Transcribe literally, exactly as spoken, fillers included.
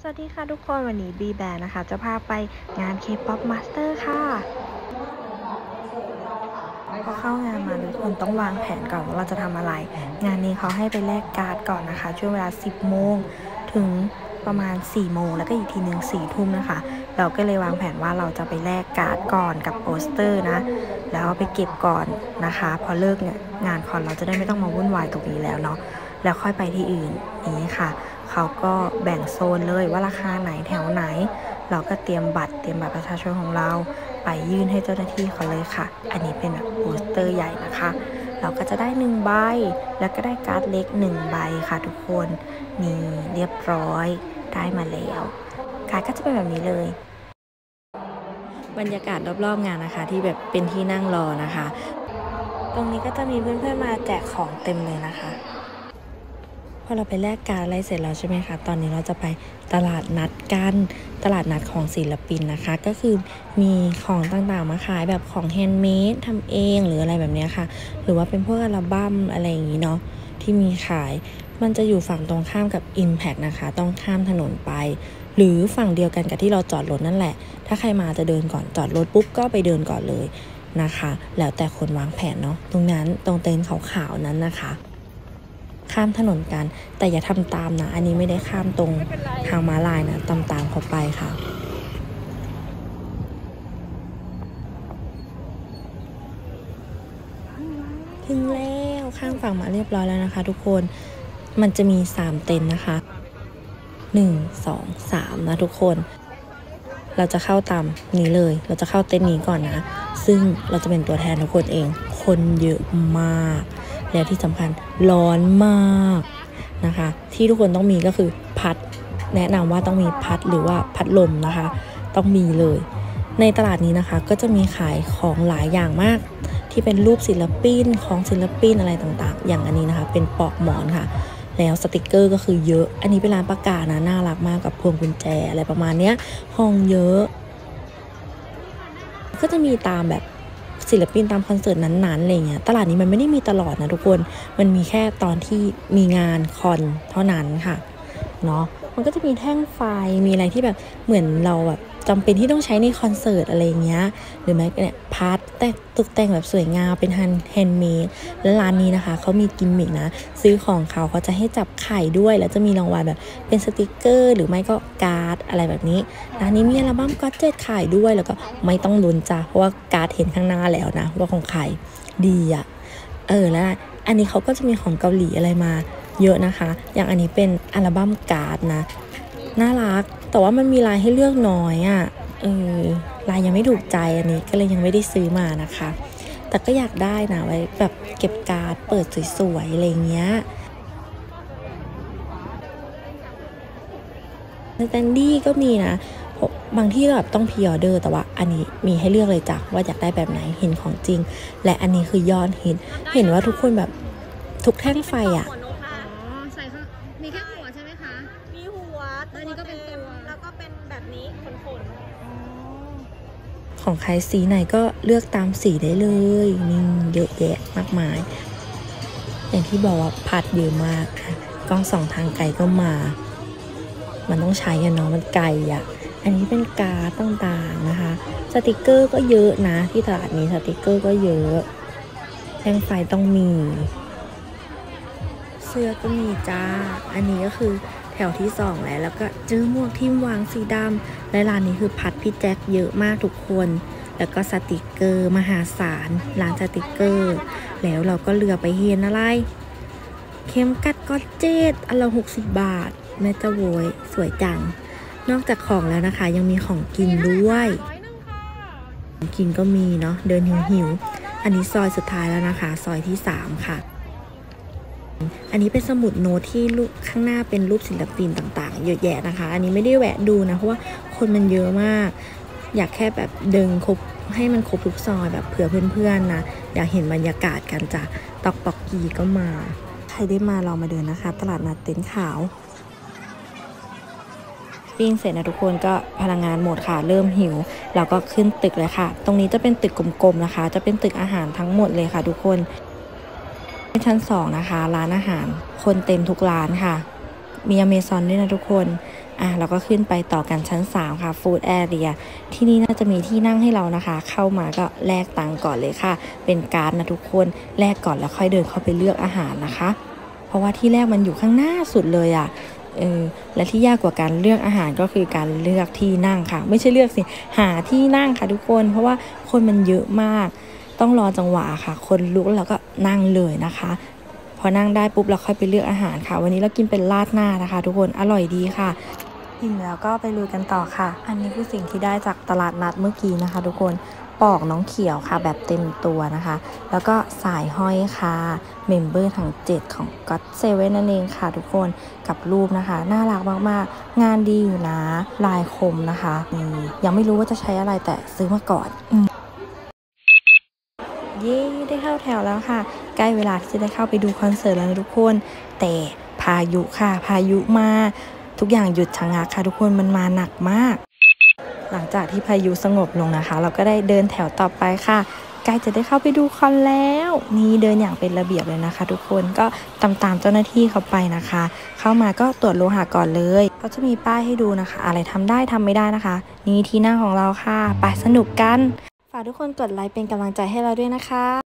สวัสดีค่ะทุกคนวันนี้บีแบนนะคะจะพาไปงาน K-pop Master ค่ะพอเข้างานมาทุกคนต้องวางแผนก่อนว่าเราจะทำอะไร งานนี้เขาให้ไปแลกการ์ดก่อนนะคะช่วงเวลาสิบโมงถึงประมาณสี่โมงแล้วก็อีกทีหนึ่งสี่ทุ่มนะคะเราก็เลยวางแผนว่าเราจะไปแลกการ์ดก่อนกับโปสเตอร์นะแล้วไปเก็บก่อนนะคะพอเลิกเนี่ยงานคอนเราจะได้ไม่ต้องมาวุ่นวายตรงนี้แล้วเนาะแล้วค่อยไปที่อื่นนี้ค่ะเขาก็แบ่งโซนเลยว่าราคาไหนแถวไหนเราก็เตรียมบัตรเตรียมบัตรประชาชนของเราไปยื่นให้เจ้าหน้าที่เขาเลยค่ะอันนี้เป็นแบบโปสเตอร์ใหญ่นะคะเราก็จะได้หนึ่งใบแล้วก็ได้การ์ดเล็กหนึ่งใบค่ะทุกคนนี่เรียบร้อยได้มาแล้วการ์ดก็จะเป็นแบบนี้เลยบรรยากาศรอบๆงานนะคะที่แบบเป็นที่นั่งรอนะคะตรงนี้ก็จะมีเพื่อนๆมาแจกของเต็มเลยนะคะพอเราไปแลกการ์ดอะไรเสร็จแล้วใช่ไหมคะตอนนี้เราจะไปตลาดนัดกันตลาดนัดของศิลปินนะคะก็คือมีของต่างๆมาขายแบบของแฮนด์เมดทำเองหรืออะไรแบบนี้ค่ะหรือว่าเป็นพวกอัลบั้มอะไรอย่างนี้เนาะที่มีขายมันจะอยู่ฝั่งตรงข้ามกับ Impact นะคะต้องข้ามถนนไปหรือฝั่งเดียวกันกับที่เราจอดรถนั่นแหละถ้าใครมาจะเดินก่อนจอดรถปุ๊บก็ไปเดินก่อนเลยนะคะแล้วแต่คนวางแผนเนาะตรงนั้นตรงเต็นท์ขาวๆนั้นนะคะข้ามถนนกันแต่อย่าทำตามนะอันนี้ไม่ได้ข้ามตรงทางม้าลายนะตามตามเขาไปค่ะถึงแล้วข้ามฝั่งมาเรียบร้อยแล้วนะคะทุกคนมันจะมีสามเต็นท์นะคะหนึ่ง สอง สามนะทุกคนเราจะเข้าตามนี้เลยเราจะเข้าเต็นท์นี้ก่อนนะซึ่งเราจะเป็นตัวแทนทุกคนเองคนเยอะมากแล้วที่สำคัญร้อนมากนะคะที่ทุกคนต้องมีก็คือพัดแนะนำว่าต้องมีพัดหรือว่าพัดลมนะคะต้องมีเลยในตลาดนี้นะคะก็จะมีขายของหลายอย่างมากที่เป็นรูปศิลปินของศิลปินอะไรต่างๆอย่างอันนี้นะคะเป็นปลอกหมอนค่ะแล้วสติกเกอร์ก็คือเยอะอันนี้เป็นร้านประกาศนะน่ารักมากกับพวงกุญแจอะไรประมาณเนี้ยห้องเยอะก็จะมีตามแบบศิลปินตามคอนเสิร์ตนั้นๆอะไรเงี้ยตลาดนี้มันไม่ได้มีตลอดนะทุกคนมันมีแค่ตอนที่มีงานคอนเท่านั้นค่ะเนาะมันก็จะมีแท่งไฟมีอะไรที่แบบเหมือนเราแบบจำเป็นที่ต้องใช้ในคอนเสิร์ตอะไรเงี้ยหรือแม้เนี่ยพาร์ทแต่ตกแต่งแบบสวยงามเป็นแฮนด์แฮนด์เมดและร้านนี้นะคะเขามีกิมมิกนะซื้อของเขาเขาจะให้จับไข่ด้วยแล้วจะมีรางวัลแบบเป็นสติกเกอร์หรือไม่ก็การ์ดอะไรแบบนี้ร้านนี้มีอัลบั้มก็เจ็ดขายด้วยแล้วก็ไม่ต้องลุ้นจ้ะเพราะว่าการ์ดเห็นข้างหน้าแล้วนะว่าของใครดีอะเออแล้วอันนี้เขาก็จะมีของเกาหลีอะไรมาเยอะนะคะอย่างอันนี้เป็นอัลบั้มการ์ดนะน่ารักแต่ว่ามันมีลายให้เลือกน้อยอ่ะเออลายยังไม่ถูกใจอันนี้ก็เลยยังไม่ได้ซื้อมานะคะแต่ก็อยากได้นะไว้แบบเก็บการ์ดเปิดสวยๆอะไรเงี้ยสแตนดี้ก็มีนะบางที่แบบต้องพรีออเดอร์แต่ว่าอันนี้มีให้เลือกเลยจ้ะว่าอยากได้แบบไหนเห็นของจริงและอันนี้คือยอดฮิตเห็นว่าทุกคนแบบทุกแท่งไฟอ่ะใส่ค่ะมีแค่หัวใช่ไหมคะมีหัวตัวเต็มแล้วก็เป็นแบบนี้ขนๆของใครสีไหนก็เลือกตามสีได้เลยนี่เยอะแยะมากมายอย่างที่บอกว่าพัดเยอะมากกล้องสองทางไกลก็มามันต้องใช้กันเนาะมันไกลอ่ะอันนี้เป็นการ์ดต่างๆนะคะสติกเกอร์ก็เยอะนะที่ตลาดนี้สติกเกอร์ก็เยอะแท่งไฟต้องมีเสื้อก็มีจ้าอันนี้ก็คือแถวที่สองแล้วแล้วก็เจอหมวกทิมวางสีดำและร้านนี้คือพัดพี่แจ็คเยอะมากทุกคนแล้วก็สติกเกอร์มหาศาลร้านสติกเกอร์แล้วเราก็เลือกไปเห็นอะไรเข็มกัดก็เจ็ดอันละหกสิบบาทแม่จะโวยสวยจังนอกจากของแล้วนะคะยังมีของกินด้วยของกินก็มีเนาะเดินหิวๆอันนี้ซอยสุดท้ายแล้วนะคะซอยที่สามค่ะอันนี้เป็นสมุดโน้ตที่ข้างหน้าเป็นรูปศิลปินต่างๆเยอะแยะนะคะอันนี้ไม่ได้แวะดูนะเพราะว่าคนมันเยอะมากอยากแค่แบบดึงครบให้มันครบทุกซอยแบบเผื่อเพื่อนๆนะอยากเห็นบรรยากาศกันจ้ะตอกปอกกีก็มาใครได้มาลองมาเดินนะคะตลาดนัดเต็นท์ขาวปิ้งเสร็จนะทุกคนก็พลังงานหมดค่ะเริ่มหิวเราก็ขึ้นตึกเลยค่ะตรงนี้จะเป็นตึกกลมๆนะคะจะเป็นตึกอาหารทั้งหมดเลยค่ะทุกคนชั้นสองนะคะร้านอาหารคนเต็มทุกร้านค่ะมีอเมซอนด้วยนะทุกคนอ่ะเราก็ขึ้นไปต่อกันชั้นสามค่ะฟู้ดแอเรียที่นี่น่าจะมีที่นั่งให้เรานะคะ เข้ามาก็แลกตังค์ก่อนเลยค่ะ เป็นการ์ดนะทุกคนแลกก่อนแล้วค่อยเดินเข้าไปเลือกอาหารนะคะ เพราะว่าที่แรกมันอยู่ข้างหน้าสุดเลยอ่ะเออและที่ยากกว่าการเลือกอาหารก็คือการเลือกที่นั่งค่ะ ไม่ใช่เลือกสิหาที่นั่งค่ะทุกคนเพราะว่าคนมันเยอะมากต้องรอจังหวะค่ะคนลุกแล้วก็นั่งเลยนะคะพอนั่งได้ปุ๊บเราค่อยไปเลือกอาหารค่ะวันนี้เรากินเป็นราดหน้านะคะทุกคนอร่อยดีค่ะอิ่มแล้วก็ไปลุยกันต่อค่ะอันนี้คือสิ่งที่ได้จากตลาดนัดเมื่อกี้นะคะทุกคนปอกน้องเขียวค่ะแบบเต็มตัวนะคะแล้วก็สายห้อยค่ะเมมเบอร์ทั้งเจ็ดของ ก็อต เซเว่น นั่นเองค่ะทุกคนกับรูปนะคะน่ารักมากๆงานดีอยู่นะลายคมนะคะนี่ยังไม่รู้ว่าจะใช้อะไรแต่ซื้อมาก่อนเย้ได้เข้าแถวแล้วค่ะใกล้เวลาที่จะได้เข้าไปดูคอนเสิร์ตแล้วนะทุกคนแต่พายุค่ะพายุมาทุกอย่างหยุดชะงักค่ะทุกคนมันมาหนักมากหลังจากที่พายุสงบลงนะคะเราก็ได้เดินแถวต่อไปค่ะใกล้จะได้เข้าไปดูคอนแล้วนี่เดินอย่างเป็นระเบียบเลยนะคะทุกคนก็ตามตามเจ้าหน้าที่เขาไปนะคะเข้ามาก็ตรวจโลหะก่อนเลยเขาจะมีป้ายให้ดูนะคะอะไรทำได้ทำไม่ได้นะคะนี่ที่นั่งของเราค่ะไปสนุกกันฝากทุกคนกดไลค์เป็นกำลังใจให้เราด้วยนะคะ